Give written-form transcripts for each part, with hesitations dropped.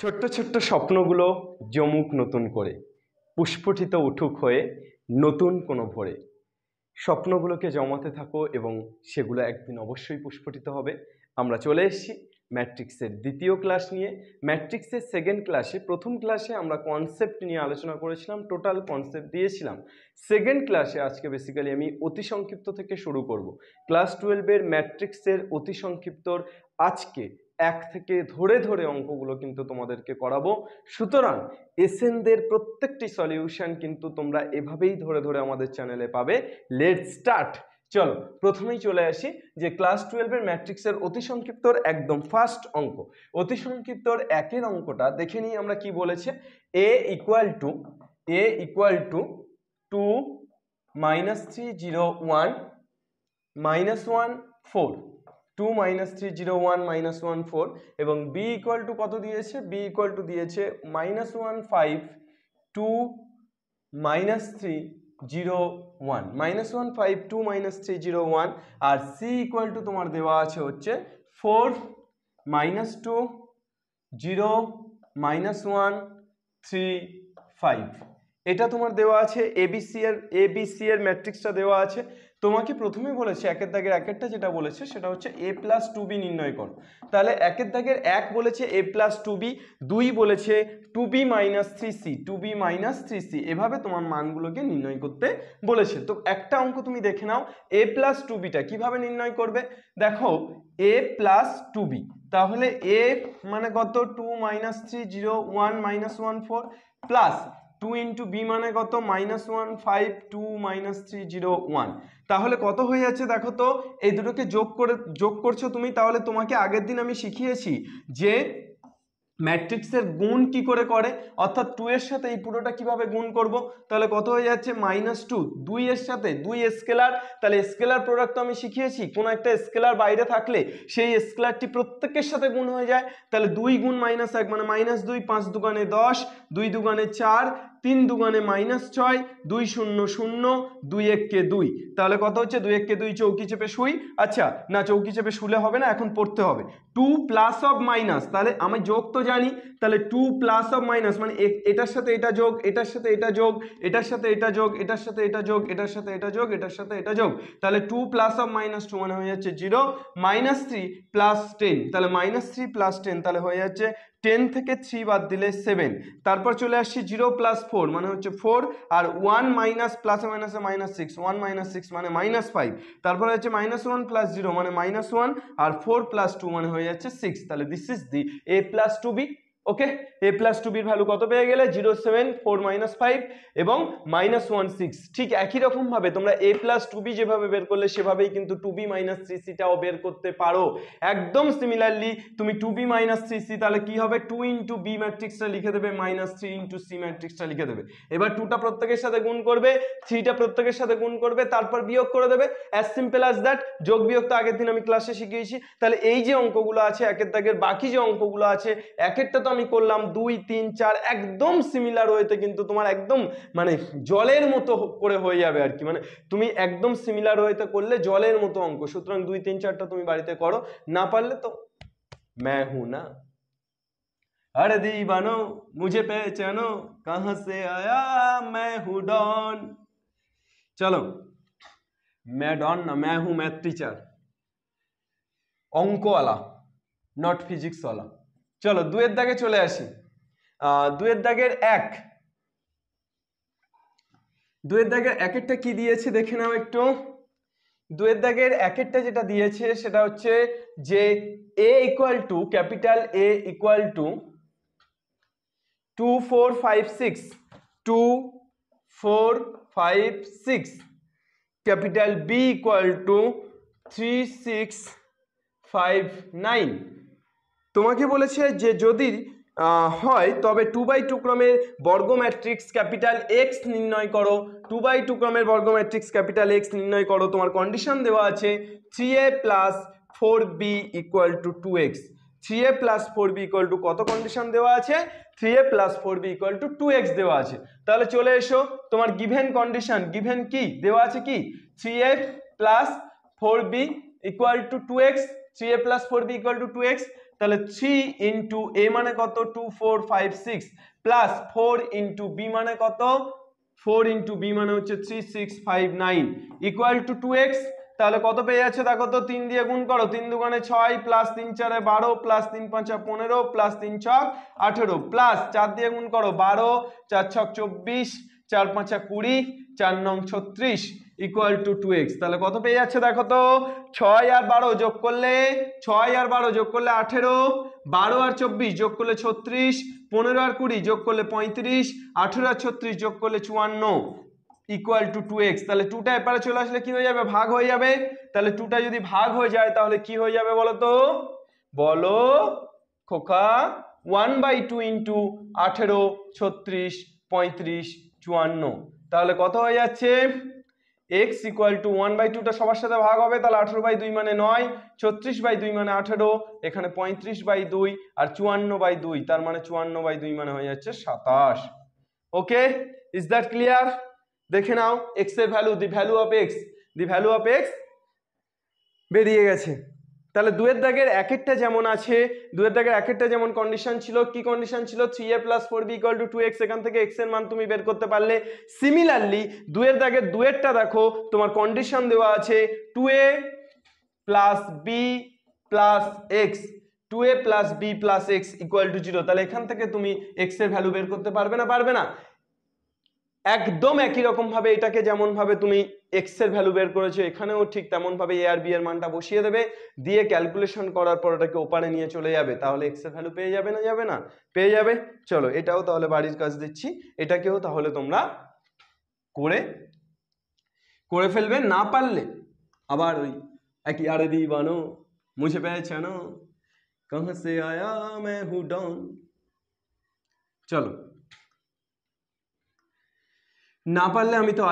ছোট্ট ছোট্ট স্বপ্নগুলো জমুক নতুন করে, পুষ্পটিত উঠুক হয়ে নতুন কোনো ভোরে। স্বপ্নগুলোকে জমাতে থাকো এবং সেগুলো একদিন অবশ্যই পুষ্পটিত হবে। আমরা চলে এসেছি ম্যাট্রিক্সের দ্বিতীয় ক্লাস নিয়ে। ম্যাট্রিক্সের সেকেন্ড ক্লাসে, প্রথম ক্লাসে আমরা কনসেপ্ট নিয়ে আলোচনা করেছিলাম, টোটাল কনসেপ্ট দিয়েছিলাম। সেকেন্ড ক্লাসে আজকে বেসিক্যালি আমি অতি সংক্ষিপ্ত থেকে শুরু করব। ক্লাস 12-এর ম্যাট্রিক্সের অতি সংক্ষিপ্তর আজকে এক থেকে ধরে ধরে অঙ্কগুলো কিন্তু তোমাদেরকে করাবো। সুতরাং এসএনদের প্রত্যেকটি সলিউশন কিন্তু তোমরা এভাবেই ধরে ধরে আমাদের চ্যানেলে পাবে। Let's start. চলো প্রথমেই চলে আসি যে ক্লাস 12-এর ম্যাট্রিক্সের অতি সংক্ষিপ্তর একদম ফার্স্ট অঙ্ক। অতি সংক্ষিপ্তর একের অঙ্কটা দেখে নিই আমরা কি বলেছে। a ইকুয়াল টু 2 -3 0 1 -1 4, 2 -3 0 1 -1 4 এবং b ইকুয়াল টু কত দিয়েছে, b ইকুয়াল টু দিয়েছে -1 5 2 -3 0 1, -1 5 2 -3 0 1, আর c ইকুয়াল টু তোমার দেওয়া আছে হচ্ছে 4 -2 0 -1 3 5। এটা তোমার দেওয়া আছে এবিসি এর ম্যাট্রিক্সটা দেওয়া আছে। তোমাকে প্রথমে বলেছে একের দাগের একেরটা যেটা বলেছে সেটা হচ্ছে a প্লাস 2b নির্ণয় করো। তাহলে একের দাগের এক বলেছে a প্লাস 2b, দুই বলেছে 2b minus 3c, 2b minus 3c, এভাবে তোমার মানগুলোকে নির্ণয় করতে বলেছে। তো একটা অঙ্ক তুমি দেখে নাও, a প্লাস 2bটা কিভাবে নির্ণয় করবে। দেখো a প্লাস 2b, তাহলে a মানে কত 2 -3 0 1 -1 4 প্লাস 2 ইন্টু বি মানে কত -1 5 2 -3 0 1। তাহলে কত হয়ে যাচ্ছে দেখো তো, এই দুটোকে যোগ করছো তুমি। তাহলে তোমাকে আগের দিন আমি শিখিয়েছি যে ম্যাট্রিক্সের গুণ কি করে করে, অর্থাৎ 2 এর সাথে এই পুরোটা কিভাবে গুণ করব। তাহলে কত হয়ে যাচ্ছে -2, 2 এর সাথে 2 স্কেলার, তাহলে স্কেলার প্রোডাক্ট তো আমি শিখিয়েছি, কোনো একটা স্কেলার বাইরে থাকলে সেই স্কেলারটি প্রত্যেকের সাথে গুণ হয়ে যায়। তাহলে 2 গুণ -1 মানে -2, 5 দুগুণে 10, 2 দুগুণে 4, 3 দুগুণে -6, 2 0 0, 2 1 2। তাহলে কত হচ্ছে 2 1 2, চৌকি চেপে শুই। আচ্ছা না, চৌকি চেপে শুলে হবে না, এখন পড়তে হবে। 2 প্লাস অফ মাইনাস, তাহলে আমি যোগ তো জানি, তাহলে 2 প্লাস অফ মাইনাস মানে এটার সাথে এটা যোগ, এটার সাথে এটা যোগ, এটার সাথে এটা যোগ, এটার সাথে এটা যোগ, এটার সাথে এটা যোগ, এটার সাথে এটা যোগ। তাহলে 2 প্লাস অফ -2 মানে হয়ে যাচ্ছে 0, -3 প্লাস 10, তাহলে -3 প্লাস 10 তাহলে হয়ে যাচ্ছে 10 থেকে 3 বাদ দিলে 7। তারপর চলে আসছি 0 প্লাস 4 মানে হচ্ছে 4, আর 1 মাইনাস প্লাসে মাইনাসে -6, 1 -6 মানে -5। তারপর হচ্ছে -1 প্লাস 0 মানে -1, আর 4 প্লাস 2 মানে হয়ে যাচ্ছে 6। তাহলে this is the a plus 2b। Okay, a plus 2b এর ভ্যালু কত পেয়ে গেলে 0 7 4 -5 এবং -1 6। ঠিক একই রকম ভাবে তোমরা a প্লাস 2b যেভাবে বের করলে সেভাবেই কিন্তু 2b মাইনাস 3c টাও বের করতে পারো। একদম সিমিলারলি তুমি 2b মাইনাস 3c তাহলে কি হবে, 2 ইন্টু b ম্যাট্রিক্সটা লিখে দেবে, -3 ইন্টু c ম্যাট্রিক্সটা লিখে দেবে। এবার 2টা প্রত্যেকের সাথে গুণ করবে, 3টা প্রত্যেকের সাথে গুণ করবে, তারপর বিয়োগ করে দেবে। As simple as that. যোগ বিয়োগ তো আগের দিন আমি ক্লাসে শিখিয়েছি। তাহলে এই যে অঙ্কগুলো আছে একের দাগের, বাকি যে অঙ্কগুলো আছে একেরটা তো আমি করলাম 2 3 4 একদম সিমিলার ওয়েতে, কিন্তু তোমার একদম মানে জলের মতো করে হয়ে যাবে আর কি, মানে তুমি একদম সিমিলার ওয়েতে করলে জলের মতো অঙ্ক। সুতরাং 2 3 4টা তুমি বাড়িতে করো, না পারলে তো मैं हूं ना, अरे दीवानो मुझे पहचानो, कहां से आया मैं हूं डॉन। चलो मैं डॉन ना, मैं हूं मैथ टीचर, অঙ্ক वाला নট ফিজিক্স वाला। চলো 2 এর দাগে চলে আসি। 2 এর দাগের 1, 2 এর দাগের একেরটা কি দিয়েছে দেখে নাও একটু। 2 এর দাগের একেরটা যেটা দিয়েছে সেটা হচ্ছে যে a equal to, capital A equal to 2 4 5 6, 2 4 5 6, capital B equal to 3 6 5 9। তোমাকে বলেছে যে যদি হয় তবে 2/2 ক্রমের বর্গ ম্যাট্রিক্স ক্যাপিটাল X নির্ণয় করো। 2/2 ক্রমের বর্গ ম্যাট্রিক্স ক্যাপিটাল X নির্ণয় করো। তোমার কন্ডিশন দেওয়া আছে 3a plus 4b equal to 2x। 3a plus 4b equal to কত কন্ডিশন দেওয়া আছে, 3a plus 4b equal to 2x দেওয়া আছে। তাহলে চলে এসো, তোমার গিভেন কন্ডিশন, গিভেন কি দেওয়া আছে, কি 3a plus 4b equal to 2x, 3a plus 4b equal to 2x। তাহলে 3 ইন্টু এ মানে কত 2 4 5 6 প্লাস 4 ইন্টু বি মানে কত 4 ইন্টু বি মানে হচ্ছে 3 6 5 9 ইকুয়াল টু 2x। তাহলে কত পেয়ে যাচ্ছে দেখো তো, 3 দিয়ে গুণ করো, 3 দুগুণে 6 প্লাস 3 4 12 প্লাস 3 5 15 প্লাস 3 6 18 প্লাস 4 দিয়ে গুণ করো 12 4 6 24 4 5 20 4 9 36 ইকুয়াল টু 2x। তাহলে কত পেয়ে যাচ্ছে দেখো তো, 6 আর 12 যোগ করলে 18, 12 আর 24 যোগ করলে 36, 15 আর 20 যোগ করলে 35, 18 আর 36 যোগ করলে 54 ইকুয়াল টু 2x। তাহলে 2টা এপারে চলে আসলে কি হয়ে যাবে, ভাগ হয়ে যাবে। তাহলে 2টা যদি ভাগ হয়ে যায় তাহলে কি হয়ে যাবে বলো তো, বলো খোকা, 1/2 ইন্টু 18 36 35 54। তাহলে কত হয়ে যাচ্ছে, x ইকুয়াল টু 1/2টা সবার সাথে ভাগ হবে, তাহলে 18/2 মানে 9, 36/2 মানে 18, এখানে 35/2 আর 54/2, তার মানে 54/2 মানে হয়ে যাচ্ছে 27। Okay, is that clear? দেখে নাও x এর value, the value of x বেরিয়ে গেছে। তাহলে দুয়ের দাগের এক একটা যেমন আছে, দুয়ের দাগের এক একটা যেমন কন্ডিশন ছিল, কি কন্ডিশন ছিল, 3a + 4b = 2x, এখান থেকে x এর মান তুমি বের করতে পারলে। সিমিলারলি দুয়ের দাগের দুয়েরটা দেখো, তোমার কন্ডিশন দেওয়া আছে 2a + b + x, 2a + b + x = 0। তাহলে এখান থেকে তুমি x এর ভ্যালু বের করতে পারবে না, পারবে না? একদম একই রকম ভাবে এটাকে যেমন ভাবে তুমি x এর ভ্যালু বের করেছো, এখানেও ঠিক তেমন ভাবে a আর b এর মানটা বসিয়ে দেবে, দিয়ে ক্যালকুলেশন করার পর এটাকে ওপারে নিয়ে চলে যাবে, তাহলে x এর ভ্যালু পেয়ে যাবে না, যাবে না? পেয়ে যাবে। চলো এটাও তাহলে বাড়ির কাজ দিচ্ছি, এটাকেও তাহলে তোমরা করে ফেলবে। না পারলে আবার ওই একই আরে দিবানো মুঝে পেছানো কহাं से आया मैं हूं डॉन। চলো, না পারলে আমি তো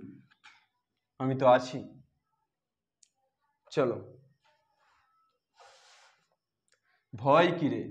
আছি। চলো, ভয় কি রে।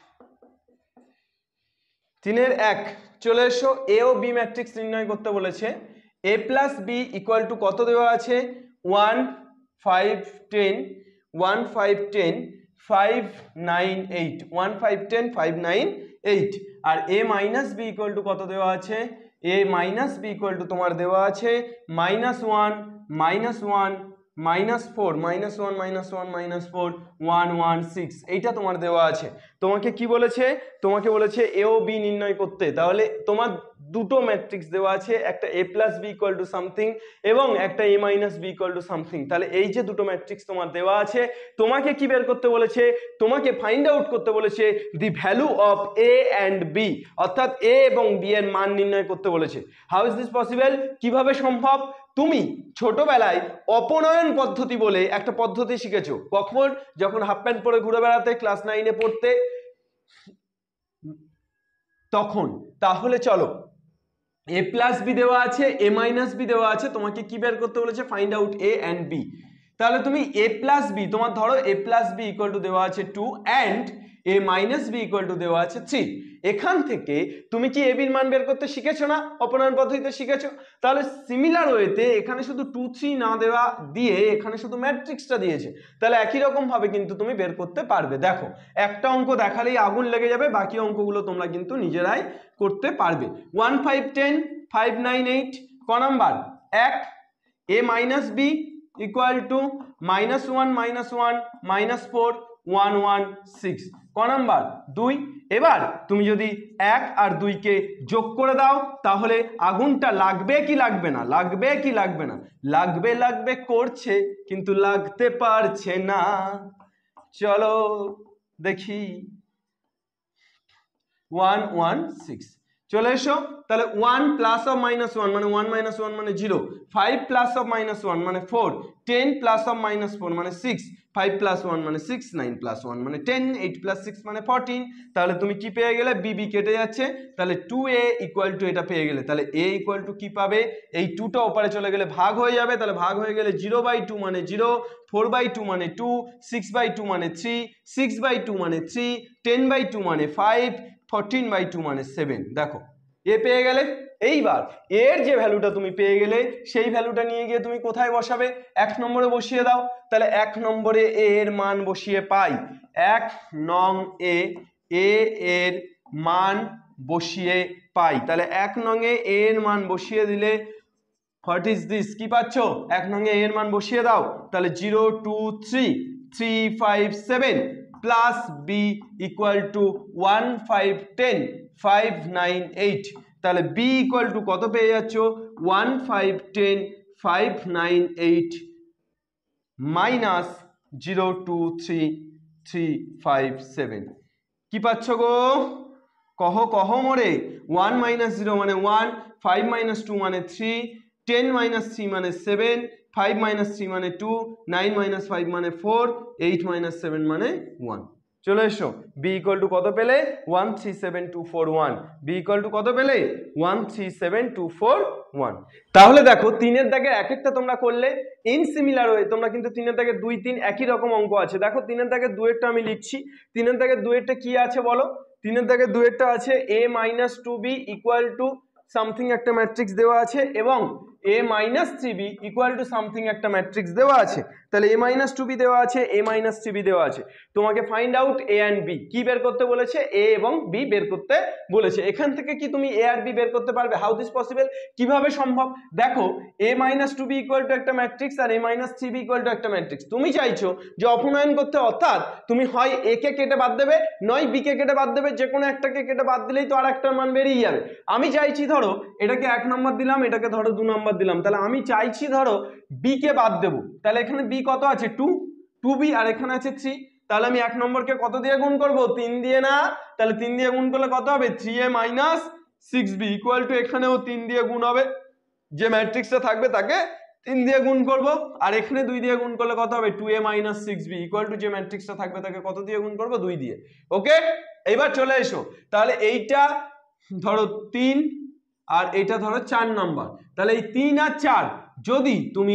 3-এর 1 চলে এসো, এ ও বি ম্যাট্রিক্স নির্ণয় করতে বলেছে। a + b = কত দেওয়া আছে, 1 5 10 1 5 10 5 9 8 1 5 10 5 9 8। আর a - b = কত দেওয়া আছে, a - b = তোমার দেওয়া আছে -1 -1 -1 -4 -1 -1 -4 1 1 6, এইটা তোমার দেওয়া আছে। তোমাকে কি বলেছে, তোমাকে বলেছে এ ও বি নির্ণয় করতে। তাহলে তোমার দুটো ম্যাট্রিক্স দেওয়া আছে, একটা a + b = সামথিং এবং একটা a - b = সামথিং। তাহলে এই যে দুটো ম্যাট্রিক্স তোমার দেওয়া আছে, তোমাকে কি বের করতে বলেছে, তোমাকে ফাইন্ড আউট করতে বলেছে the value of a and b, অর্থাৎ a এবং b এর মান নির্ণয় করতে বলেছে। হাউ ইজ দিস পসিবল, কিভাবে সম্ভব? তুমি ছোটবেলায় অপনয়ন পদ্ধতি বলে একটা পদ্ধতি শিখেছো, কখন, যখন হাফ প্যান্ট পরে ঘুরে বেড়াতে, ক্লাস 9-এ পড়তে, তখন। তাহলে চলো, a + b দেওয়া আছে, a - b দেওয়া আছে, তোমাকে কি বের করতে বলেছে, find out a and b। তাহলে তুমি a + b, তোমার ধরো a + b = দেওয়া আছে 2 অ্যান্ড a - b = দেওয়া আছে 3। এখান থেকে তুমি কি a b এর মান বের করতে শিখেছো না, অপনয়ন পদ্ধতিতে শিখেছো? তাহলে সিমিলার ওয়েতে এখানে শুধু 2 3 না দেওয়া দিয়ে এখানে শুধু ম্যাট্রিক্সটা দিয়েছে, তাহলে একই রকম ভাবে কিন্তু তুমি বের করতে পারবে। দেখো, একটা অঙ্ক দেখালেই আগুন লেগে যাবে, বাকি অঙ্কগুলো তোমরা কিন্তু নিজেরাই করতে পারবে। 1 5 10 5 9 8 ক নাম্বার, 1 a - b = -1 -1 -4 1 1 6 ক নাম্বার, 2। এবার তুমি যদি 1 আর 2 কে যোগ করে দাও তাহলে আগুনটা লাগবে কি লাগবে না, লাগবে কি লাগবে না, লাগবে করছে কিন্তু লাগতে পারছে না। চলো দেখি, 1 1 6 চলে এসো। তাহলে 1 + অফ -1 মানে 1 - 1 মানে 0, 5 + অফ -1 মানে 4, 10 + অফ -4 মানে 6, 5 + 1 মানে 6, 9 + 1 মানে 10, 8 + 6 মানে 14। তাহলে তুমি কি পেয়ে গেলে, b কেটে যাচ্ছে, তাহলে 2a = এটা পেয়ে গেলে। তাহলে a = কি পাবে, এই 2টা ওপারে চলে গেলে ভাগ হয়ে যাবে, তাহলে ভাগ হয়ে গেলে 0/2 মানে 0, 4/2 মানে 2, 6/2 মানে 3, 6/2 মানে 3, 10/2 মানে 5, 14/2 মানে 7। দেখো এ পেয়ে গেলে, এইবার এর যে ভ্যালুটা তুমি পেয়ে গেলে সেই ভ্যালুটা নিয়ে গিয়ে তুমি কোথায় বসাবে, 1 নম্বরে বসিয়ে দাও। তাহলে 1 নম্বরে এ এর মান বসিয়ে পাই 1 নং এ এর মান বসিয়ে পাই। তাহলে 1 নং এ এর মান বসিয়ে দিলে হোয়াট ইজ দিস, কি পাচ্ছ, 1 নং এ এর মান বসিয়ে দাও। তাহলে 0 2 3 3 5 7 প্লাস বি ইকুয়াল টু 1 5 10 5 9 8। তাহলে বি ইকুয়াল টু কত পেয়ে যাচ্ছ, 1 5 10 5 9 8 মাইনাস 0 2 3 3 5 7। কি পাচ্ছ গো, কহ কহ মোরে, 1 মাইনাস 0 মানে 1, 5 মাইনাস 2 মানে 3, 10 মাইনাস 3 মানে 7, 5 মাইনাস 3 মানে 2, 9 মাইনাস 5 মানে 4, 8 মাইনাস 7 মানে 1। চলে এসো, বি ইকুয়াল টু কত পেলে, 137241। বি ইকুয়াল টু কত পেলে, 137241। তাহলে দেখো 3 এর দাগে এক একটা তোমরা করলে ইন সিমিলার ওয়ে তোমরা কিন্তু 3 এর দাগে 2 3 একই রকম অঙ্ক আছে। দেখো 3 এর দাগে 2 এরটা আমি লিখছি। 3 এর দাগে 2 এরটা কি আছে বলো, 3 এর দাগে 2 এরটা আছে a minus 2b equal to something একটা ম্যাট্রিক্স দেওয়া আছে এবং a minus 3b equal to something একটা ম্যাট্রিক্স দেওয়া আছে। তাহলে a মাইনাস 2b দেওয়া আছে, a মাইনাস 3b দেওয়া আছে। তোমাকে find out a and b, কি বের করতে বলেছে, a এবং b বের করতে বলেছে। এখান থেকে কি তুমি a আর b বের করতে পারবে, হাউ দিস পসিবল, কিভাবে সম্ভব। দেখো a minus 2b equal to একটা ম্যাট্রিক্স আর a minus 3b equal to একটা ম্যাট্রিক্স। তুমি চাইছো যে অপনয়ন করতে, অর্থাৎ তুমি হয় a কে কেটে বাদ দেবে নয় b কে কেটে বাদ দেবে, যে কোনো একটাকে কেটে বাদ দিলেই তো আর একটার মান বেরিয়ে যাবে। আমি চাইছি ধরো এটাকে 1 নম্বর দিলাম, এটাকে ধরো 2 নম্বর দিলাম, তাহলে আমি চাইছি ধরো b কে বাদ দেবো। তাহলে এখানে b কত আছে 2b আর এখানে আছে 3। তাহলে আমি 1 নম্বরকে কত দিয়ে গুণ করব, 3 দিয়ে না, তাহলে 3 দিয়ে গুণ করলে কত হবে, 3a minus 6b equal two এখানেও 3 দিয়ে গুণ হবে, যে ম্যাট্রিক্সটা থাকবে তাকে 3 দিয়ে গুণ করব, আর এখানে 2 দিয়ে গুণ করলে কত হবে, 2a minus 6b equal two যে ম্যাট্রিক্সটা থাকবে তাকে কত দিয়ে গুণ করব, 2 দিয়ে। ওকে, এবার চলে এসো, তাহলে এইটা ধরো 3 আর এটা ধরো 4 নাম্বার। তাহলে এই 3 আর 4 যদি তুমি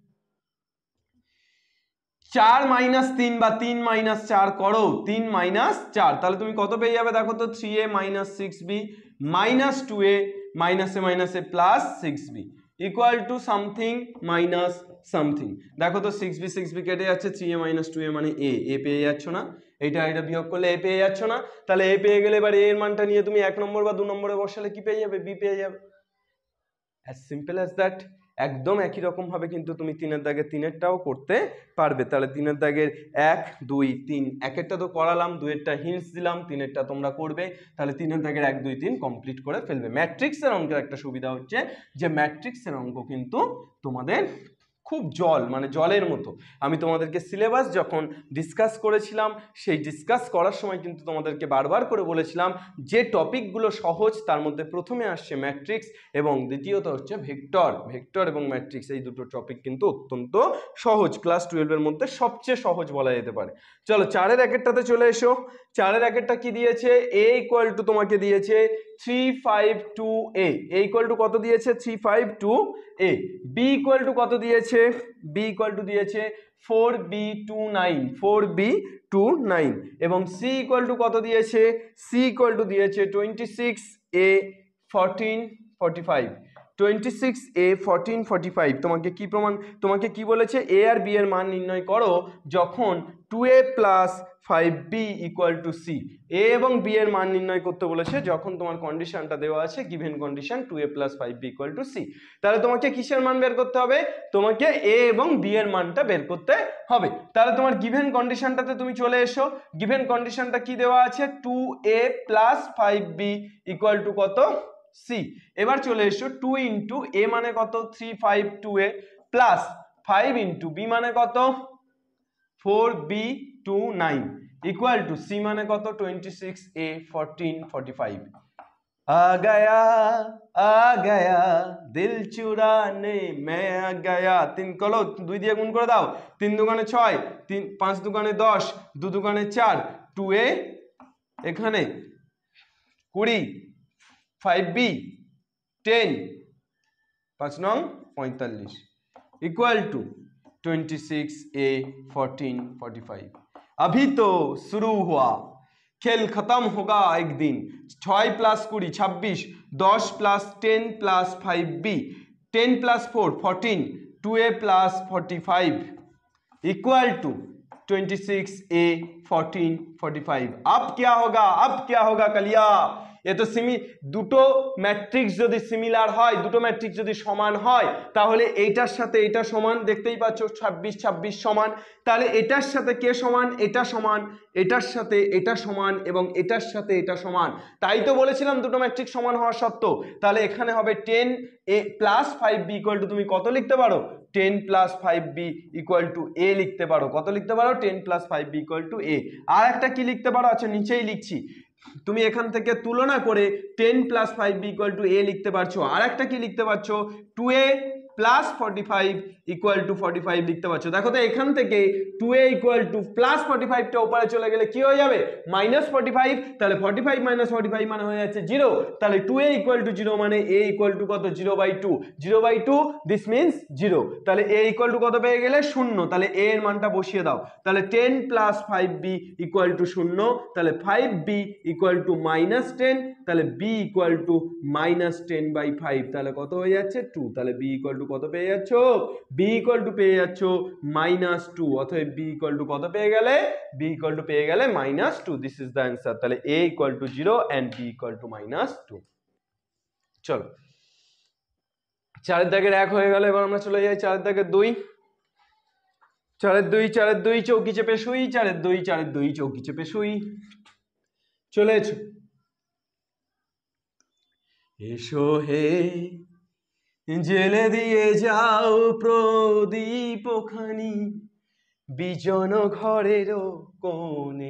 4 মাইনাস 3 বা 3 মাইনাস 4 করো, 3 মাইনাস 4, তাহলে তুমি কত পেয়ে যাবে, দেখো তো 3a minus 6b minus 2a minus A minus A plus 6b equal to something minus something. দেখো তো 6b কেটে যাচ্ছে, 3a মাইনাস 2a মানে a পেয়ে যাচ্ছ না, এটা বিয়োগ করলে a পেয়ে যাচ্ছ না। তাহলে a পেয়ে গেলে এবার a এর মানটা নিয়ে তুমি 1 নম্বর বা 2 নম্বরে বসালে কি পেয়ে যাবে, b পেয়ে যাবে। As simple as that. একদম একই রকম ভাবে কিন্তু তুমি 3 এর দাগে 3 এরটাও করতে পারবে। তাহলে 3 এর দাগের 1 2 3 এক একটা তো করালাম, 2 এরটা হিন্টস দিলাম, 3 এরটা তোমরা করবে। তাহলে 3 এর দাগের 1 2 3 কমপ্লিট করে ফেলবে। ম্যাট্রিক্সের অঙ্কের একটা সুবিধা হচ্ছে যে ম্যাট্রিক্সের অঙ্ক কিন্তু তোমাদের খুব মানে জলের মতো। আমি তোমাদেরকে সিলেবাস যখন ডিসকাস করেছিলাম, সেই ডিসকাস করার সময় কিন্তু তোমাদেরকে বারবার করে বলেছিলাম যে টপিকগুলো সহজ তার মধ্যে প্রথমে আসছে ম্যাট্রিক্স এবং দ্বিতীয়ত হচ্ছে ভেক্টর এবং ম্যাট্রিক্স। এই দুটো টপিক কিন্তু অত্যন্ত সহজ, ক্লাস 12 এর মধ্যে সবচেয়ে সহজ বলা যেতে পারে। চলো 4 এর একেরটাতে চলে এসো। 4 এর একেরটা কি দিয়েছে, a ইকুয়াল টু তোমাকে দিয়েছে 352a, a ইকুয়াল টু কত দিয়েছে, 352a। b ইকুয়াল টু কত দিয়েছে, b ইকুয়াল টু দিয়েছে 4b29 এবং c ইকুয়াল টু কত দিয়েছে, c ইকুয়াল টু দিয়েছে 26a 1445। 26a 1445। তোমাকে কি বলেছে, a আর b এর মান নির্ণয় করো যখন 2a plus 5b equal to c। a এবং b এর মান নির্ণয় করতে বলেছে যখন তোমার কন্ডিশনটা দেওয়া আছে, given condition 2a plus 5b equal to c। তাহলে তোমাকে কিসের মান বের করতে হবে, তোমাকে a এবং b এর মানটা বের করতে হবে। তাহলে তোমার গিভেন কন্ডিশনটাতে তুমি চলে এসো। গিভেন কন্ডিশনটা কি দেওয়া আছে, 2a plus 5b equal to কত, c। এবার চলে এসো, 2 ইন্টু a মানে কত, 352a প্লাস 5 ইন্টু b মানে কত, 4b29 ইকুয়াল টু c মানে কত, 26a 1445। आ गया दिल चुराने मैं आ गया। 3 কলো 2 দিয়ে গুণ করে দাও, 3 দুগুণে 6, 5 দুগুণে 10, 2 দুগুণে 4, 2a এখানে 20, 5b 10, 5 নং 45 इक्वल टू 26a 1445। अभी तो शुरू हुआ, खेल खत्म होगा एक दिन। 6 plus 20 26, 10 plus 10 plus 5b 10 plus 4 14 2a plus 45 equal to 26a 14 45। अब क्या होगा कलिया ये तो দুটো ম্যাট্রিক্স যদি সিমিলার হয় দুটো ম্যাট্রিক্স যদি সমান হয় তাহলে এইটার সাথে এটা সমান দেখতেই পাচ্ছ 26 26 সমান তাহলে এটার সাথে কে সমান এটা সমান এটার সাথে এটা সমান এবং এটার সাথে এটা সমান তাই তো বলেছিলাম দুটো ম্যাট্রিক্স সমান হওয়া সত্ত্বেও তাহলে এখানে হবে 10a plus 5b equal two তুমি কত লিখতে পারো 10 plus 5b equal to a লিখতে পারো কত লিখতে পারো 10 plus 5b equal to a আর একটা কি লিখতে পারো আচ্ছা নিচেই লিখছি তুমি এখান থেকে তুলনা করে 10 plus 5b equal to a লিখতে পারছো আর একটা কি লিখতে পারছো 2a প্লাস 45 ইকুয়াল টু 45 লিখতে পারছো দেখো তো এখান থেকে 2a ইকুয়াল টু প্লাস 45 টা উপরে চলে গেলে কি হয়ে যাবে মাইনাস 45 তাহলে 45 মাইনাস 45 মানে হয়ে যাচ্ছে 0 তাহলে 2a ইকুয়াল টু 0 মানে a ইকুয়াল টু কত 0/2 দিস মিন্স 0 তাহলে a ইকুয়াল টু কত পেয়ে গেলে 0 তাহলে a এর মানটা বসিয়ে দাও তাহলে 10 প্লাস 5b ইকুয়াল টু 0 তাহলে 5b ইকুয়াল টু মাইনাস 10 তাহলে b ইকুয়াল টু মাইনাস 10/5 তাহলে কত হয়ে যাচ্ছে 2 তাহলে b ইকুয়াল টু কত পেয়ে যাচ্ছ b ইকুয়াল টু পেয়ে যাচ্ছ -2 অতএব b ইকুয়াল টু কত পেয়ে গেলে b ইকুয়াল টু পেয়ে গেলে -2 দিস ইজ দ্য आंसर তাহলে a equal to 0 and b equal to -2 চলো 4 এর দাগের 1 হয়ে গেল এবার আমরা চলে যাই 4 এর দাগের 2 4 এর 2 চৌকি চেপে শুই 4 এর 2 চৌকি চেপে শুই চলে এসো হে জেলে দিয়ে যাও প্রদীপ খানি বিজন ঘরের কোণে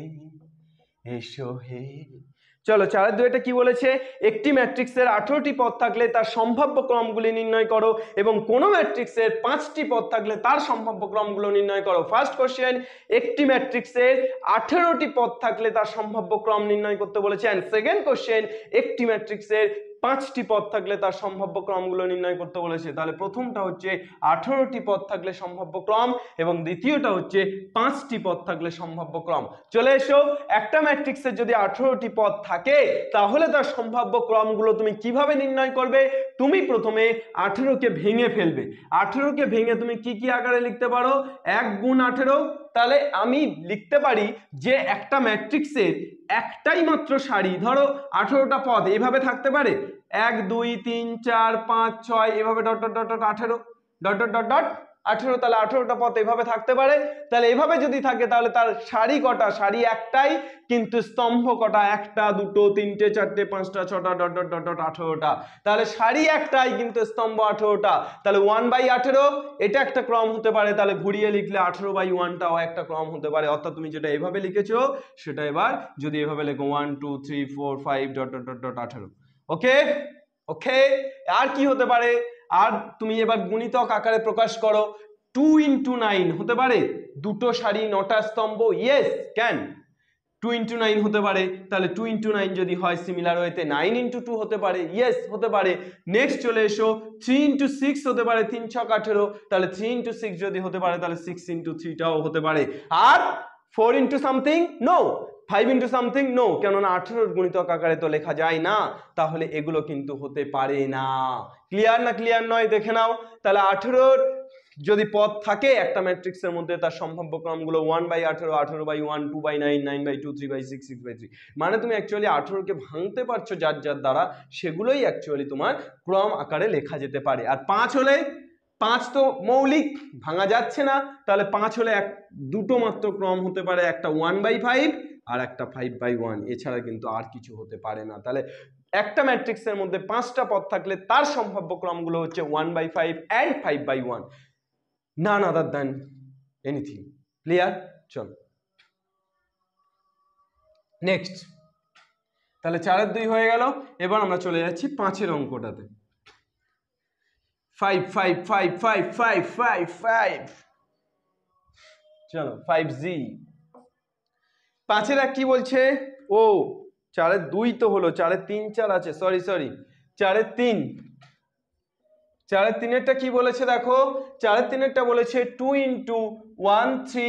এসো হে চলো 4 এর 2 কি বলেছে একটি ম্যাট্রিক্সের 18টি পদ থাকলে তার সম্ভাব্য ক্রমগুলি নির্ণয় করো এবং কোন ম্যাট্রিক্সের 5টি পদ থাকলে তার সম্ভাব্য ক্রমগুলো নির্ণয় করো ফার্স্ট কোশ্চেন একটি ম্যাট্রিক্সের 18টি পদ থাকলে তার সম্ভাব্য ক্রম নির্ণয় করতে বলেছে এন্ড সেকেন্ড কোশ্চেন একটি ম্যাট্রিক্সের 5টি পদ থাকলে তার সম্ভাব্য ক্রমগুলো নির্ণয় করতে বলেছে তাহলে প্রথমটা হচ্ছে 18টি পদ থাকলে সম্ভাব্য ক্রম এবং দ্বিতীয়টা হচ্ছে 5টি পদ থাকলে সম্ভাব্য ক্রম চলে এসো একটা ম্যাট্রিক্সের যদি 18টি পদ থাকে তাহলে তার সম্ভাব্য ক্রমগুলো তুমি কিভাবে নির্ণয় করবে তুমি প্রথমে 18 কে ভেঙে ফেলবে 18 কে ভেঙে তুমি কি আকারে লিখতে পারো 1 গুণ 18 তাহলে আমি লিখতে পারি যে একটা ম্যাট্রিক্সের একটাই মাত্র সারি ধরো 18টা পদ এইভাবে থাকতে পারে 1 2 3 4 5 6 এভাবে dot dot dot 18 dot dot dot dot 18 তাহলে 18টা পদ এইভাবে থাকতে পারে তাহলে এইভাবে যদি থাকে তাহলে তার সারি কটা সারি একটাই কিন্তু স্তম্ভ কটা একটা দুটো তিনটে চারটে পাঁচটা ছটা ডট ডট ডট ডট 18টা তাহলে সারি একটাই কিন্তু স্তম্ভ 18টা তাহলে 1/18 এটা একটা ক্রম হতে পারে তাহলে ঘুরিয়ে লিখলে 18/1 টাও একটা ক্রম হতে পারে অর্থাৎ তুমি যেটা এইভাবে লিখেছো সেটা এবার যদি এইভাবে লেখো 1 2 3 4 5 dot dot dot dot 18 okay okay আর কি হতে পারে আর তুমি এবার গুণিতক আকারে প্রকাশ করো 2 × 9 হতে পারে দুটো সারি 9টা স্তম্ভ ইয়েস ক্যান 2 × 9 হতে পারে তাহলে 2 × 9 যদি হয় সিমিলার ওয়েতে 9 × 2 হতে পারে ইয়েস হতে পারে নেক্সট চলে এসো 3 × 6 হতে পারে 3 6 18 তাহলে 3 × 6 যদি হতে পারে তাহলে 6 × 3 টাও হতে পারে আর 4 × something নো 5 × something নো কেননা 18 গুণিতক আকারে তো লেখা যায় না তাহলে এগুলো কিন্তু হতে পারে না ক্লিয়ার না ক্লিয়ার নয় দেখে নাও তাহলে 18 যদি পদ থাকে একটা ম্যাট্রিক্সের মধ্যে তার সম্ভাব্য ক্রমগুলো 1/18 18/1 2/9 9/2 3/6 6/3 মানে তুমি অ্যাকচুয়ালি 18 কে ভাঙতে পারছো যার যার দ্বারা সেগুলোই অ্যাকচুয়ালি তোমার ক্রম আকারে লেখা যেতে পারে আর 5 হলে 5 তো মৌলিক ভাঙা যাচ্ছে না তাহলে 5 হলে দুটো মাত্র ক্রম হতে পারে একটা 1/5 আর একটা 5/1 এছাড়া কিন্তু আর কিছু হতে পারে না তাহলে একটা ম্যাট্রিক্সের মধ্যে 5টা পদ থাকলে তার সম্ভাব্য ক্রমগুলো হচ্ছে 1/5 and 5/1 none other than anything clear চল নেক্সট তাহলে 4 এর 2 হয়ে গেল এবার আমরা চলে যাচ্ছি 5 এর অঙ্কটাতে 5 5 5 5 5 5 5 চলো 5g 5 এর এক কি বলছে ও 4 এর 2 তো হলো 4 এর 3 4 আছে সরি 4 এর 3 4 এর 3 এরটা কি বলেছে দেখো 4 এর 3 এরটা বলেছে 2 ×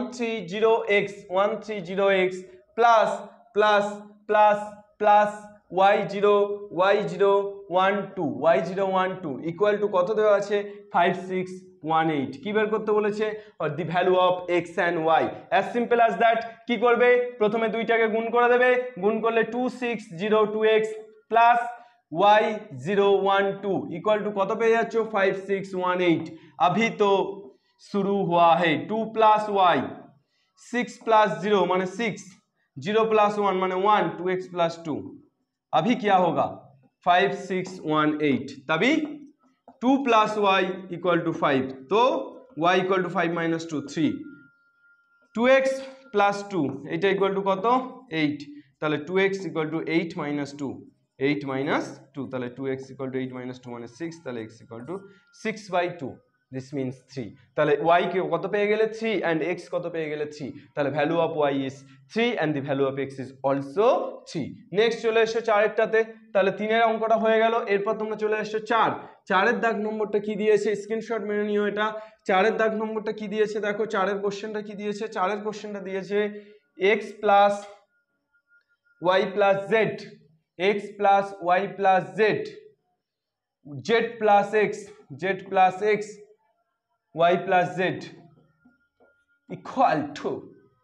130x 130x plus plus plus plus y0 1 2 y0 1 2 equal to কত দেওয়া আছে 5 6 1 8 কি বের করতে বলেছে the value of x and y as simple as that কি করবে প্রথমে দুইটাকে গুণ করে দেবে গুণ করলে 2 6 0 2x plus y0 1 2 equal to कत पे जाচ্ছ 5 6 1 8 अभी तो शुरू हुआ है 2 प्लस y 6 प्लस 0 माने 6 0 प्लस 1 माने 1 2x प्लस 2 अभी क्या होगा 5 6 1 8 तभी 2 प्लस y इक्वल टू 5 तो y equal to 5 minus 2 3 2x plus 2 এটা इक्वल टू কত 8 তাহলে 2x equal to 8 minus 2 8 minus 2 তাহলে 2x equal to 8 minus 2 মানে 6 তাহলে x equal to 6/2 this means 3 তাহলে y কে কত পেয়ে গেলে 3 and x কত পেয়ে গেলে 3 তাহলে value of y is 3 and the value of x is also 3 next চলে এসো 4 এরটাতে তাহলে 3 এর অঙ্কটা হয়ে গেল এরপর তোমরা চলে এসো 4 4 এর দাগ নম্বরটা কি দিয়েছে স্ক্রিনশট মেরে নিও এটা 4 এর দাগ নম্বরটা কি দিয়েছে দেখো 4 এর কোশ্চেনটা কি দিয়েছে 4 এর কোশ্চেনটা দিয়েছে x plus y plus z x plus y plus z z plus x z plus x y plus z equal to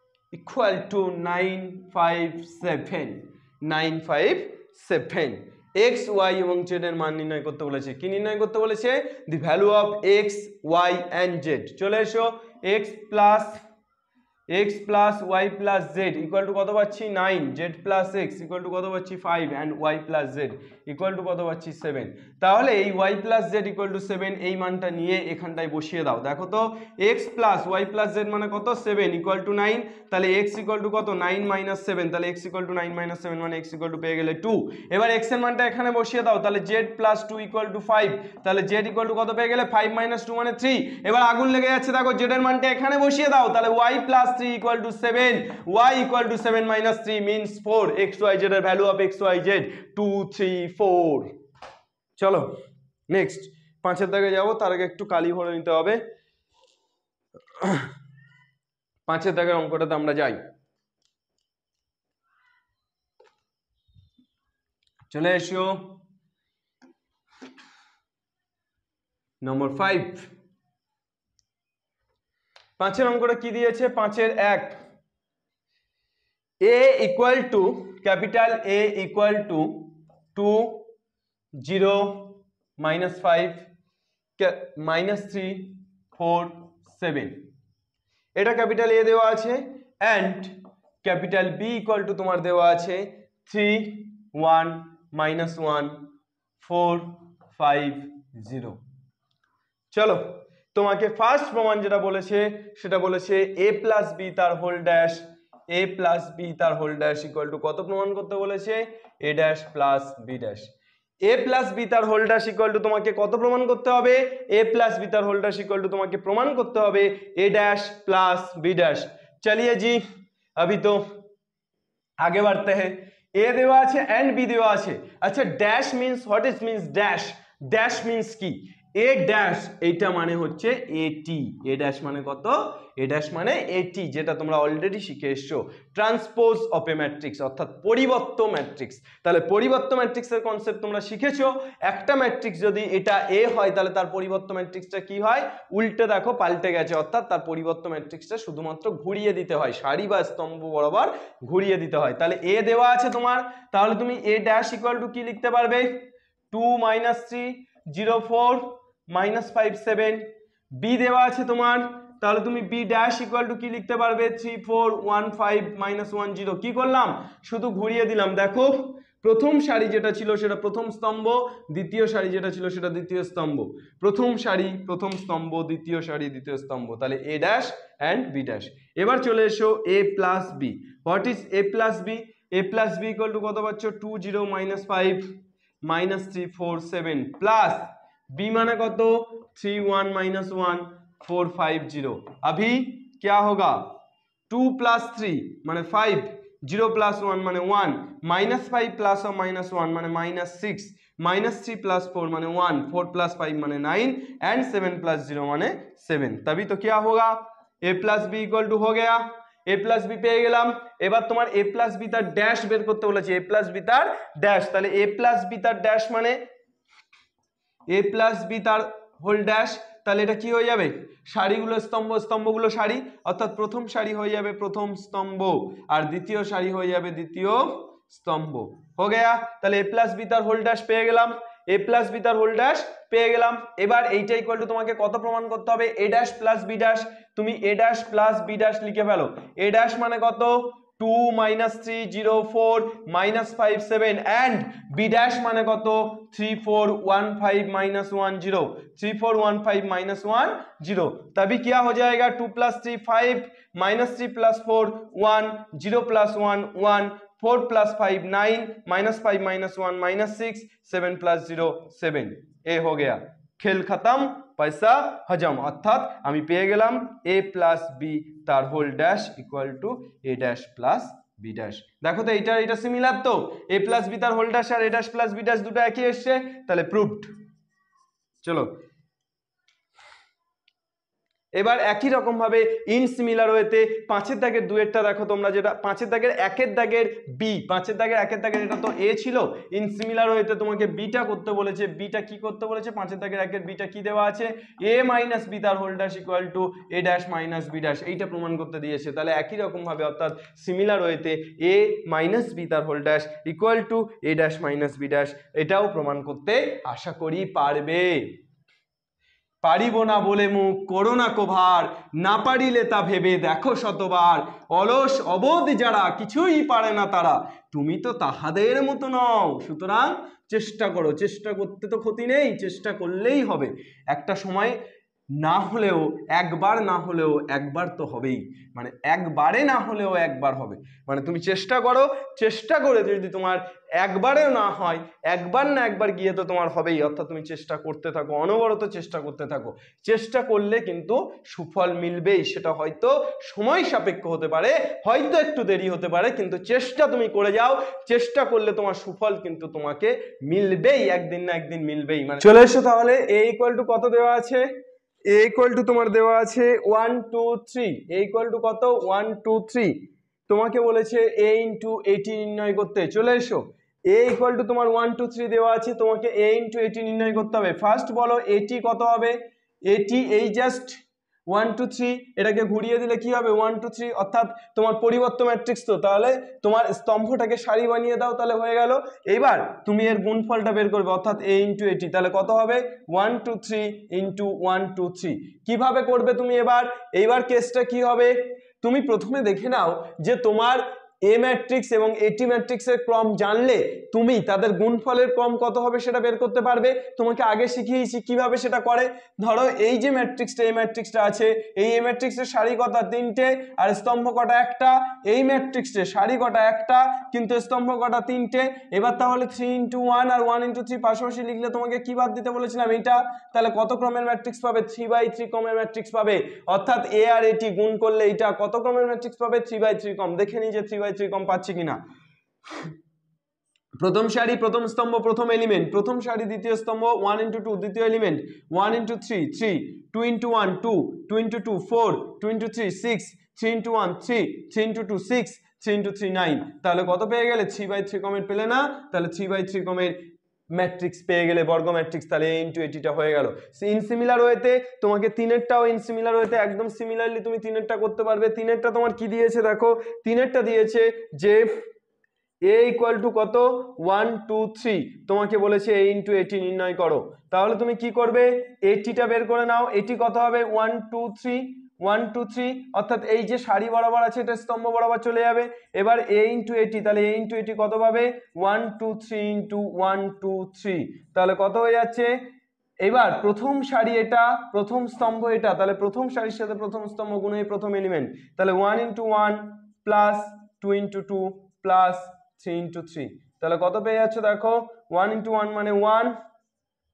957 x y এবং z এর মান নির্ণয় করতে বলেছে কি নির্ণয় করতে বলেছে the value of x y and z চলে এসো x plus y plus z equal to কত পাচ্ছি 9 z plus x equal to কত পাচ্ছি 5 and y plus z equal to কত পাচ্ছি 7 তাহলে এই y plus z equal to 7 এই মানটা নিয়ে এখানটায় বসিয়ে দাও দেখো তো x plus y plus z মানে কত 7 equal to 9 তাহলে x equal to কত 9 minus 7 তাহলে x equal to 9 minus 7 মানে x equal to পেয়ে গেলে 2 এবার x এর মানটা এখানে বসিয়ে দাও তাহলে z plus 2 equal to 5 তাহলে z equal to কত পেয়ে গেলে 5 minus 2 মানে 3 এবার আগুন লেগে যাচ্ছে দেখো z এর মানটা এখানে বসিয়ে দাও তাহলে y plus 3 equal to 7 y equal to 7 minus 3 means 4 x y z এর value of x y z 2 3 4 চলো নেক্সট 5 এর দাগে যাব তার আগে একটু কালি ভরে নিতে হবে 5 এর দাগের অঙ্কটাতে আমরা যাই চলে এসো নম্বর 5 পাঁচের অঙ্কটা কি দিয়েছে 5 এর 1 a equal to capital A equal to 2 0 minus 5 minus 3 4 7 এটা ক্যাপিটাল A দেওয়া আছে and capital B equal to তোমার দেওয়া আছে 3 1 minus 1 4 5 0 চলো তোমাকে ফার্স্ট প্রমাণ যেটা বলেছে সেটা বলেছে a plus b তার whole dash a plus b তার হোল ড্যাশ ইকুয়াল টু কত প্রমাণ করতে বলেছে a dash plus b dash a plus b তার হোল ড্যাশ ইকুয়াল টু তোমাকে কত প্রমাণ করতে হবে a plus b তার হোল ড্যাশ ইকুয়াল টু তোমাকে প্রমাণ করতে হবে a dash plus b dash चलिए जी अभी तो आगे बढ़ते हैं a দেওয়া আছে and b দেওয়া আছে আচ্ছা dash means what is means dash dash means কি a ড্যাশ এইটা মানে হচ্ছে at a ড্যাশ মানে কত a ড্যাশ মানে at যেটা তোমরা অলরেডি শিখে এসছো ট্রান্সপোজ অফ এ ম্যাট্রিক্স অর্থাৎ পরিবর্ত ম্যাট্রিক্স তাহলে পরিবর্ত ম্যাট্রিক্সের কনসেপ্ট তোমরা শিখেছো একটা ম্যাট্রিক্স যদি এটা a হয় তাহলে তার পরিবর্ত ম্যাট্রিক্সটা কি হয় উল্টে দেখো পাল্টে গেছে অর্থাৎ তার পরিবর্ত ম্যাট্রিক্সটা শুধুমাত্র ঘুরিয়ে দিতে হয় সারি বা স্তম্ভ বরাবর ঘুরিয়ে দিতে হয় তাহলে a দেওয়া আছে তোমার তাহলে তুমি a ড্যাশ ইকুয়াল টু কি লিখতে পারবে 2 minus 3 0 4 minus 5 7 b দেওয়া আছে তোমার তাহলে তুমি b ড্যাশ ইকুয়াল টু কি লিখতে পারবে 3 4 1 5 minus 1 0 কি করলাম শুধু ঘুরিয়ে দিলাম দেখো প্রথম সারি যেটা ছিল সেটা প্রথম স্তম্ভ দ্বিতীয় সারি যেটা ছিল সেটা দ্বিতীয় স্তম্ভ প্রথম সারি প্রথম স্তম্ভ দ্বিতীয় সারি দ্বিতীয় স্তম্ভ তাহলে a dash and b dash এবার চলে এসো a plus b what is a plus b a plus b equal to কত পাচ্ছ 2 0 minus 5 minus 3 4 7 प्लस b माने कत 3 1 minus 1 4 5 0 अभी क्या होगा 2 plus 3 माने 5 0 plus 1 माने 1 minus 5 plus or minus 1 माने minus 6 minus 3 plus 4 माने 1 4 plus 5 माने 9 and 7 plus 0 माने 7 तभी तो क्या होगा a plus b equal to हो गया এ প্লাস বি পেয়ে গেলাম। এবার তোমার এ প্লাস বি তার ড্যাশ বের করতে বলেছে, এ প্লাস বি তার ড্যাশ, তাহলে এ প্লাস বি তার ড্যাশ মানে এ প্লাস বি তার হোল ড্যাশ, তাহলে এটা কি হয়ে যাবে সারিগুলো স্তম্ভ, স্তম্ভগুলো সারি, অর্থাৎ প্রথম সারি হয়ে যাবে প্রথম স্তম্ভ আর দ্বিতীয় সারি হয়ে যাবে দ্বিতীয় স্তম্ভ। हो गया, তাহলে এ প্লাস বি তার হোল ড্যাশ পেয়ে গেলাম, এ প্লাস বি তার হোল ড্যাশ পেয়ে গেলাম। এবার এইটা ইকুয়াল টু তোমাকে কত প্রমাণ করতে হবে, a dash plus b dash, তুমি a dash plus b dash লিখে ফেলো। এ ড্যাশ মানে কত 2 -3 0 4 -5 7 and b dash মানে কত 3 4 1 5 -1 0 3 4 1 5 -1 0, तभी क्या हो जाएगा 2 + 3 5 -3 + 4 1 0 + 1 1 4 + 5 9 -5 -1 -6 7 + 0 7, ए हो गया, खेल खत्म पैसा हजम, अर्थात আমি পেয়ে গেলাম a প্লাস বি তার whole dash equal to a dash plus b dash. দেখো তো এটা সিমিলার তো, a প্লাস বি তার হোল ড্যাশ আর a dash plus b dash দুটো একই এসছে, তাহলে প্রুভড। চলো এবার একই রকম ভাবে ইন সিমিলার ওয়েতে 5 এর দাগের 2 এরটা দেখো তোমরা, যেটা 5 এর দাগের 1 এর দাগের বি, 5 এর দাগের 1 এর দাগের এটা তো এ ছিল, ইন সিমিলার ওয়েতে তোমাকে বিটা করতে বলেছে, বিটা কি করতে বলেছে 5 এর দাগের 1 এর বিটা কি দেওয়া আছে a মাইনাস বি তার whole dash equal to a dash minus b dash, এইটা প্রমাণ করতে দিয়েছে। তাহলে একই রকম ভাবে অর্থাৎ সিমিলার ওয়েতে a মাইনাস বি তার whole dash equal to a dash minus b dash, এটাও প্রমাণ করতে আশা করি পারবে। পারিব না বলে মুখ করো না কোভার, না পারিলে তা ভেবে দেখো শতবার, অলস অবোধ যারা কিছুই পারে না তারা, তুমি তো তাহাদের মতো নও, সুতরাং চেষ্টা করো, চেষ্টা করতে তো ক্ষতি নেই, চেষ্টা করলেই হবে। একটা সময় না হলেও একবার, না হলেও একবার তো হবেই, মানে একবারে না হলেও একবার হবে, মানে তুমি চেষ্টা করো, চেষ্টা করে যদি তোমার একবারেও না হয় একবার না একবার গিয়ে তো তোমার হবেই, অর্থাৎ তুমি চেষ্টা করতে থাকো, অনবরত চেষ্টা করতে থাকো, চেষ্টা করলে কিন্তু সুফল মিলবেই, সেটা হয়তো সময় সাপেক্ষ হতে পারে, হয়তো একটু দেরি হতে পারে, কিন্তু চেষ্টা তুমি করে যাও, চেষ্টা করলে তোমার সুফল কিন্তু তোমাকে মিলবেই, একদিন না একদিন মিলবেই। মানে চলে এসো তাহলে, a ইকুয়াল টু কত দেওয়া আছে, a ইকুয়াল টু তোমার দেওয়া আছে 1 2 3, a ইকুয়াল টু কত 1 2 3, তোমাকে বলেছে a ইনটু 80 নির্ণয় করতে, চলে এসো। a ইকুয়াল টু তোমার 1 2 3 দেওয়া আছে, তোমাকে a ইনটু 80 নির্ণয় করতে হবে। ফার্স্ট বলো 80 কত হবে, 80 এই জাস্ট 1 2 3 এটাকে ঘুরিয়ে দিলে কি হবে 1 2 3, অর্থাৎ তোমার পরিবর্ত ম্যাট্রিক্স তো, তাহলে তোমার স্তম্ভটাকে সারি বানিয়ে দাও, তাহলে হয়ে গেল। এইবার তুমি এর গুণফলটা বের করবে, অর্থাৎ a ইনটু 80, তাহলে কত হবে 1 2 3 ইনটু 1 2 3। কিভাবে করবে তুমি এবার, এইবার কেসটা কি হবে, তুমি প্রথমে দেখে নাও যে তোমার এ ম্যাট্রিক্স এবং এটি ম্যাট্রিক্সের ক্রম জানলে তুমি তাদের গুণফলের ক্রম কত হবে সেটা বের করতে পারবে। তোমাকে আগে শিখিয়েছি কিভাবে সেটা করে। ধরো এই যে ম্যাট্রিক্সটা, এই ম্যাট্রিক্সটা আছে, এই এ ম্যাট্রিক্সের সারি কটা 3টে আর স্তম্ভ কটা একটা, এই ম্যাট্রিক্সের সারি কটা একটা কিন্তু স্তম্ভ কটা 3টে। এবার তাহলে 3 ইন্টু 1 আর 1 ইন্টু 3 পাশাপাশি লিখলে তোমাকে কি বাদ দিতে বলেছিলাম এইটা, তাহলে কত ক্রমের ম্যাট্রিক্স পাবে 3/3 ক্রমের ম্যাট্রিক্স পাবে, অর্থাৎ এ আর এটি গুণ করলে এটা কত ক্রমের ম্যাট্রিক্স পাবে 3/3 ক্রম। দেখে নিই যে 3/3 ক্রম পাচ্ছি কিনা। প্রথম সারি প্রথম স্তম্ভ প্রথম এলিমেন্ট, প্রথম সারি দ্বিতীয় স্তম্ভ 1 ইন্টু 2 দ্বিতীয় element 1 into 3 3 2 into 1 2 2 into 2 4 2 into 3 6 3 into 1 3 3 into 2 6 3 into 3 9, তাহলে কত পেয়ে গেলে 3/3 ক্রমের পেলে না, তাহলে 3/3 ক্রমের ম্যাট্রিক্স পেয়ে গেলে বর্গ ম্যাট্রিক্স, তাহলে a ইনটু এটিটা হয়ে গেল। ইন সিমিলার ওয়েতে তোমাকে তিনেরটাও ইন সিমিলার ওয়েতে একদম সিমিলারলি তুমি তিনেরটা করতে পারবে। তিনেরটা তোমার কি দিয়েছে দেখো, তিনেরটা দিয়েছে যে a ইকুয়াল টু কত 1 2 3, তোমাকে বলেছে a ইনটু এটি নির্ণয় করো, তাহলে তুমি কি করবে এটিটা বের করে নাও, এটি কত হবে 1 2 3 1 2 3, অর্থাৎ এই যে সারি বরাবর আছে এটা স্তম্ভ বরাবর চলে যাবে। এবার a ইনটু এটি, তাহলে a ইনটু এটি কত পাবে 1 2 3 ইনটু 1 2 3, তাহলে কত হয়ে যাচ্ছে, এবার প্রথম সারি এটা প্রথম স্তম্ভ এটা, তাহলে প্রথম সারির সাথে প্রথম স্তম্ভ গুণে প্রথম এলিমেন্ট, তাহলে 1 into 1 plus 2 into 2 plus 3 into 3, তাহলে কত পেয়ে যাচ্ছ দেখো 1 ইনটু 1 মানে 1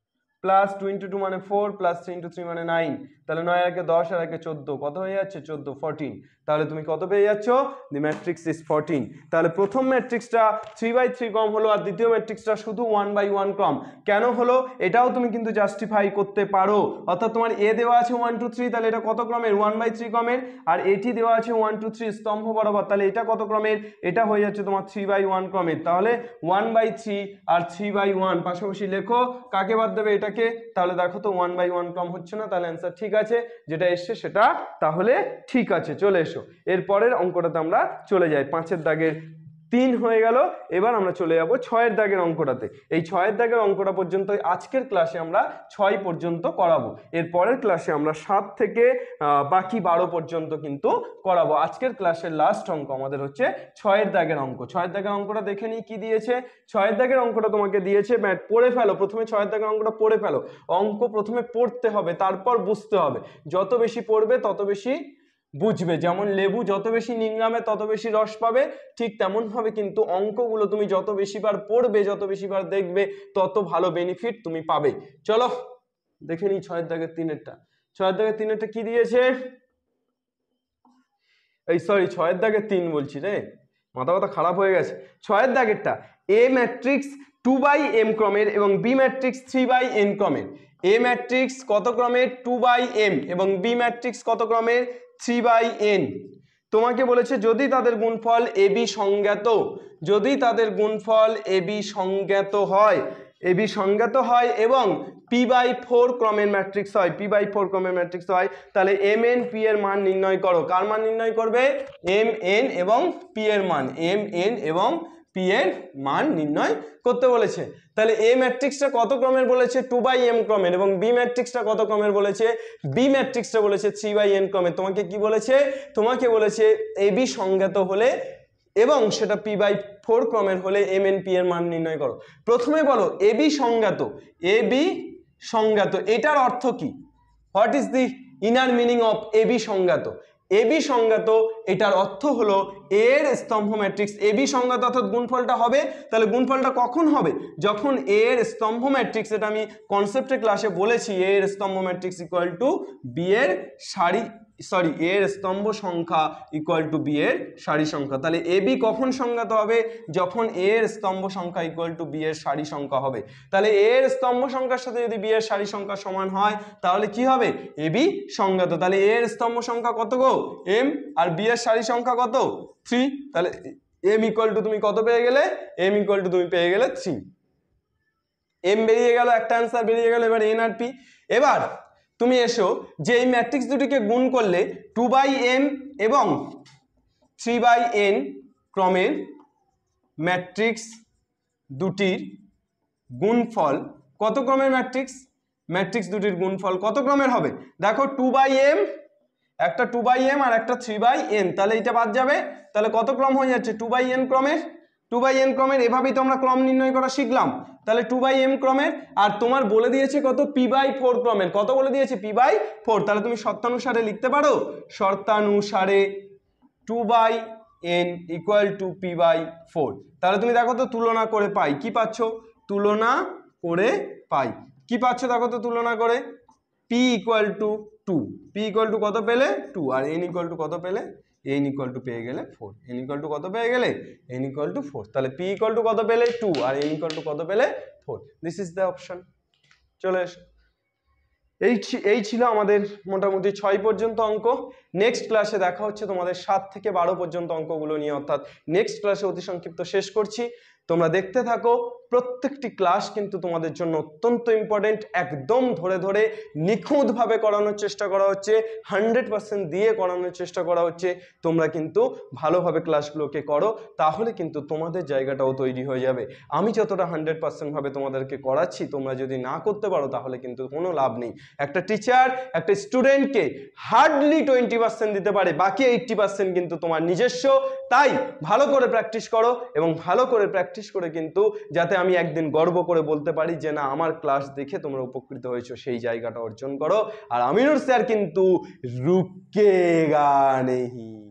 প্লাস 2 × 2 মানে 4 প্লাস 3 × 3 মানে 9, তাহলে 9 আর 10 আর 14, কত হয়ে যাচ্ছে 14, 14। তাহলে তুমি কত পেয়ে যাচ্ছ? The matrix is 14। তাহলে প্রথম ম্যাট্রিক্সটা 3/3 ক্রম হলো, আর দ্বিতীয় ম্যাট্রিক্সটা শুধু 1/1 ক্রম। কেন হলো এটাও তুমি কিন্তু জাস্টিফাই করতে পারো। অর্থাৎ তোমার এ দেওয়া আছে 1 2 3, তাহলে এটা কত ক্রমের? 1/3 ক্রমের। আর এটি দেওয়া আছে 1 2 3 স্তম্ভ বরাবর, তাহলে এটা কত ক্রমের? এটা হয়ে যাচ্ছে তোমার 3/1 ক্রমের। তাহলে 1/3 আর 3/1 পাশাপাশি লেখো, কাকে বাদ দেবে? এটাকে। তাহলে দেখো তো 1/1 ক্রম হচ্ছে না, তাহলে অ্যান্সার ঠিক আছে, যেটা এসছে সেটা তাহলে ঠিক আছে। চলে এসো এর পরের অঙ্কটাতে আমরা চলে যাই। 5-এর দাগের 3 হয়ে গেল, এবার আমরা চলে যাব 6-এর দাগের অঙ্কটাতে। এই 6-এর দাগের অঙ্কটা পর্যন্ত আজকের ক্লাসে আমরা 6 পর্যন্ত করাবো। এর পরের ক্লাসে আমরা 7 থেকে বাকি 12 পর্যন্ত কিন্তু করাবো। আজকের ক্লাসের লাস্ট অঙ্ক আমাদের হচ্ছে 6-এর দাগের অঙ্ক। 6-এর দাগের অঙ্কটা দেখে নিই কি দিয়েছে। 6-এর দাগের অঙ্কটা তোমাকে দিয়েছে, পড়ে ফেলো প্রথমে। 6-এর দাগের অঙ্কটা পড়ে ফেলো। অঙ্ক প্রথমে পড়তে হবে, তারপর বুঝতে হবে। যত বেশি পড়বে তত বেশি বুঝবে। যেমন লেবু যত বেশি নিংড়াবে তত বেশি রস পাবে, ঠিক তেমন ভাবে কিন্তু অঙ্কগুলো তুমি যত বেশিবার পড়বে, যত বেশিবার দেখবে, তত ভালো বেনিফিট তুমি পাবে। চলো দেখে নিই 6-এর দাগের 3-এরটা। 6-এর দাগের 3-এরটা কি দিয়েছে? এই সরি, 6-এর দাগের 3 বলছি রে, মাথা খারাপ হয়ে গেছে। 6-এর দাগেরটা, এ ম্যাট্রিক্স 2/m ক্রমের এবং বি ম্যাট্রিক্স 3/n ক্রমের। এ ম্যাট্রিক্স কত ক্রমের? 2/m, এবং বি ম্যাট্রিক্স কত ক্রমের? 3/n। তোমাকে বলেছে যদি তাদের গুণফল ab সংজ্ঞাত, যদি তাদের গুণফল ab সংজ্ঞাত হয় এবং p/4 ক্রমের ম্যাট্রিক্স হয়, p/4 ক্রমের ম্যাট্রিক্স হয়, তাহলে mn p এর মান নির্ণয় করো। কার মান নির্ণয় করবে? mn এবং p এর মান, mn এবং p এর মান নির্ণয় করতে বলেছে। তাহলে a ম্যাট্রিক্সটা কত ক্রমের বলেছে? 2/m ক্রমের, এবং b ম্যাট্রিক্সটা কত ক্রমের বলেছে? b ম্যাট্রিক্সটা বলেছে 3/n ক্রমের। তোমাকে কি বলেছে? তোমাকে বলেছে ab সংজ্ঞাত হলে এবং সেটা p/4 ক্রমের হলে mn p এর মান নির্ণয় করো। প্রথমে বলো ab সংজ্ঞাত, ab সংজ্ঞাত এটার অর্থ কি? What is the inner meaning of ab সংজ্ঞাত? ab সংজ্ঞাত এটার অর্থ হলো এর স্তম্ভ ম্যাট্রিক্স ab সংজ্ঞাত, অর্থাৎ গুণফলটা হবে। তাহলে গুণফলটা কখন হবে? যখন এর স্তম্ভ ম্যাট্রিক্স, এটা আমি কনসেপ্টে ক্লাসে বলেছি, এর স্তম্ভ ম্যাট্রিক্স ইকুয়াল টু বি এর সারি, সরি এর স্তম্ভ সংখ্যা ইকুয়াল টু বি এর সারি সংখ্যা। তাহলে এবি কখন সংজ্ঞাত হবে? যখন এর স্তম্ভ সংখ্যা ইকুয়াল টু বি এর সারি সংখ্যা হবে। তাহলে এর স্তম্ভ সংখ্যার সাথে যদি বি এর সারি সংখ্যা সমান হয় তাহলে কি হবে? এবি সংজ্ঞাত। তাহলে এর স্তম্ভ সংখ্যা কত গো? এম, আর বি এর সারি সংখ্যা কত? 3। তাহলে এম ইকুয়াল টু তুমি কত পেয়ে গেলে? এম ইকুয়াল টু তুমি পেয়ে গেলে 3। এম বেরিয়ে গেল, একটা অ্যান্সার বেরিয়ে গেল। এবার এন আর পি। এবার তুমি এসো যে এই ম্যাট্রিক্স দুটিকে গুণ করলে 2/m এবং 3/n ক্রমের ম্যাট্রিক্স দুটির গুণফল কত ক্রমের ম্যাট্রিক্স? ম্যাট্রিক্স দুটির গুণফল কত ক্রমের হবে? দেখো 2/m, একটা 2/m আর একটা 3/n, তাহলে এটা বাদ যাবে। তাহলে কত ক্রম হয়ে যাচ্ছে? 2/n ক্রমের। 2/n ক্রমের এভাবেই তো আমরা ক্রম নির্ণয় করা শিখলাম। তাহলে 2/m ক্রমের, আর তোমার বলে দিয়েছে কত? p/4 ক্রমের। কত বলে দিয়েছে? p/4। তাহলে তুমি শর্তানুসারে লিখতে পারো, শর্তানুসারে 2/n ইকুয়াল টু p/4। তাহলে তুমি দেখো তো তুলনা করে পাই কি পাচ্ছ? তুলনা করে পাই কি পাচ্ছ? দেখো তো তুলনা করে, p equal to 2, p equal to কত পেলে? 2, আর n ইকুয়াল টু কত পেলে? n ইকুয়াল টু পেয়ে গেলে 4। n ইকুয়াল টু কত পেয়ে গেলে? n equal to 4। তাহলে p ইকুয়াল টু কত পেলে? 2, আর n ইকুয়াল টু কত পেলে? 4। This is the option. চলে এসো। এই ছিল আমাদের মোটামুটি 6 পর্যন্ত অঙ্ক। নেক্সট ক্লাসে দেখা হচ্ছে তোমাদের 7 থেকে 12 পর্যন্ত অঙ্কগুলো নিয়ে, অর্থাৎ নেক্সট ক্লাসে অতি সংক্ষিপ্ত শেষ করছি। তোমরা দেখতে থাকো। প্রত্যেকটি ক্লাস কিন্তু তোমাদের জন্য অত্যন্ত ইম্পর্টেন্ট। একদম ধরে ধরে নিখুঁতভাবে করানোর চেষ্টা করা হচ্ছে, 100% দিয়ে করানোর চেষ্টা করা হচ্ছে। তোমরা কিন্তু ভালোভাবে ক্লাসগুলোকে করো, তাহলে কিন্তু তোমাদের জায়গাটাও তৈরি হয়ে যাবে। আমি যতটা 100% ভাবে তোমাদেরকে করাচ্ছি, তোমরা যদি না করতে পারো তাহলে কিন্তু কোনো লাভ নেই। একটা টিচার একটা স্টুডেন্টকে হার্ডলি 20% দিতে পারে, বাকি 80% কিন্তু তোমার নিজস্ব। তাই ভালো করে প্র্যাকটিস করো, এবং ভালো করে প্র্যাকটিস করে কিন্তু যাতে আমি একদিন গর্ব করে বলতে পারি যে না আমার ক্লাস দেখে তোমরা উপকৃত হয়েছো, সেই জায়গাটা অর্জন করো। আর আমিনুর স্যার কিন্তু রুকেগা নেই।